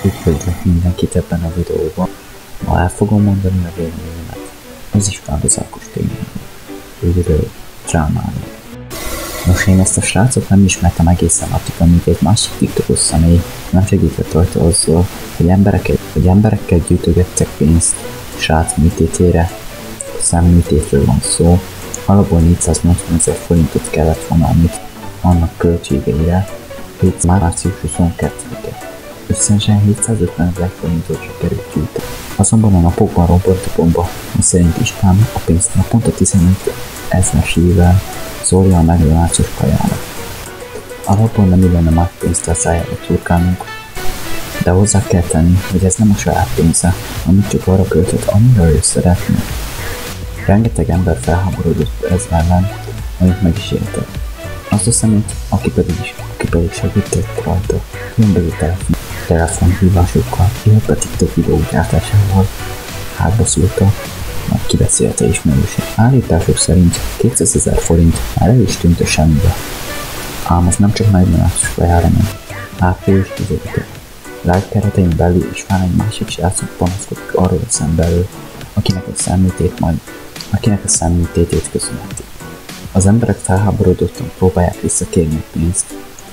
Üdvözlök mindenkit ebben a videóban. Ma el fogom mondani a véleményemet. Ez is változatos témáról. Ügyről, drámáról. Nos, én ezt a srácot nem ismertem egészen addig, amíg egy másik TikTokos személy nem segített rajta azzal, hogy emberekkel gyűjtögettek pénzt srác műtétére. Szemműtétről van szó. Alapból 480 000 forintot kellett volna, amit annak költségeire március 22-e. Összesen 750 000 forintot sikerült gyűjteni. Azonban a napokban robbant a bomba, miszerint István a pénzt naponta 15 000-ével szórja a meglelácsos kajára. Alapból nem illene már pénzt a szájába turkálnunk, de hozzá kell tenni, hogy ez nem a saját pénze, amit csak arra költött, amire ő szeretne. Rengeteg ember felháborodott ez ellen, amit meg is értek. Azt a szemét, aki pedig segített rajta, különböző telefonhívásokkal, illetve TikTok videógyártásával hátba szúrta, majd kibeszélte ismerősen. Állítások szerint 200 000 forint már el is tűnt a semmibe. Ám az nem csak megmelácsos kajára ment. Április 10-e. Live keretein belül István egy másik srácot panaszkodik arról a szemberről, akinek a szemműtétét köszönheti. Az emberek felháborodottan próbálják visszakérni a pénzt.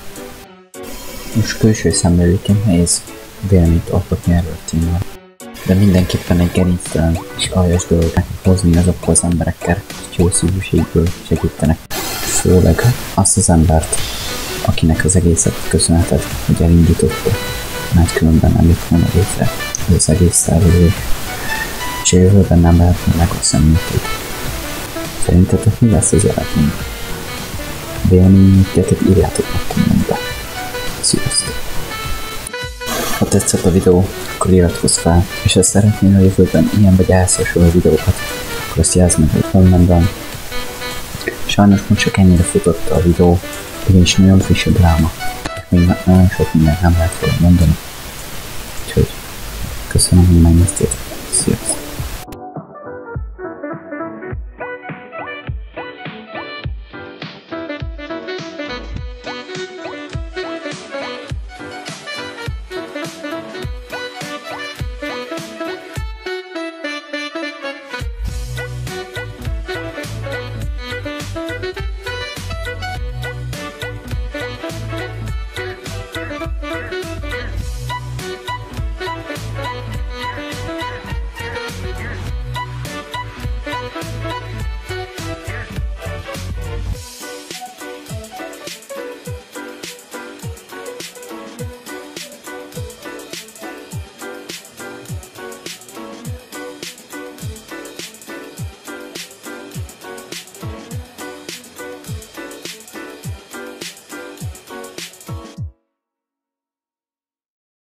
Most külső szemlélőként nehéz véleményt alkotni erről a témáról. De mindenképpen egy gerinctelen és aljas dolog hozni azokkal az emberekkel, hogy jó szívűségből segítenek. Főleg azt az embert, akinek az egészet köszönheted, hogy elindította, mert különben nem jött volna létre az egész szervezés, és a jövőben nem lehetne meg a szemműtét. Szerintetek mi lesz az eredmény? Véleményeket írjátok meg kommentbe. Sziasztok! Ha tetszett a videó, akkor iratkozz fel, és ha szeretnél a jövőben ilyen vagy ehhez hasonló videókat, akkor azt jelzd meg a kommentben. Sajnos most csak ennyire futott a videó, ugyanis nagyon friss a dráma, még nagyon sok mindent nem lehet volna mondani. Úgyhogy köszönöm, hogy megnéztétek. Sziasztok!